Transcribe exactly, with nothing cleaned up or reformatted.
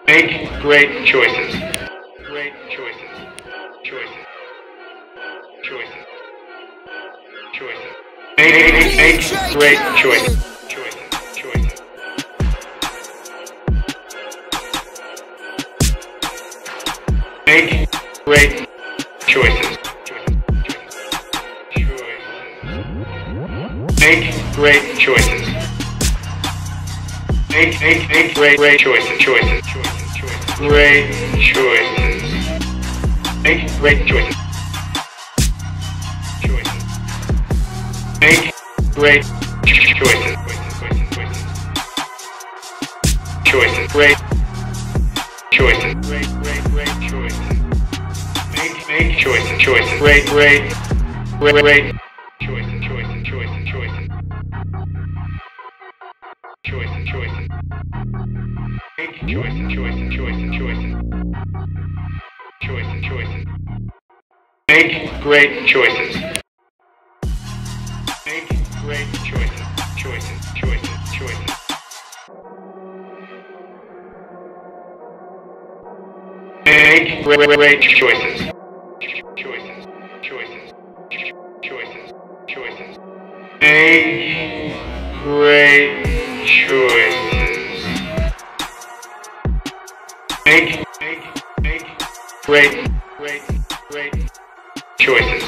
Make great choices. Great choices. Choices. Choices. Choices. Make, make, make great choices. Choices. Choices. Make great choices. Make great choices. Make, make, make great, great choices. Choices. Choices. Choices. Great choices. Make great choices. Choices. Make great choices. Choices. Choices. Great choices. Great, great, great choices. Make, make choices. Choices. Great, great, great, great choices. Choices. Choices. Choices. Choices. Choices. Make choices. Choices. Choices. Choices. Choices. Choices. Make great choices. Make great choices. Choices. Choices. Choices. Make great, great choices. Choices. Choices. Choices. Choices. Make great choices. Make, make, make great, great, great choices.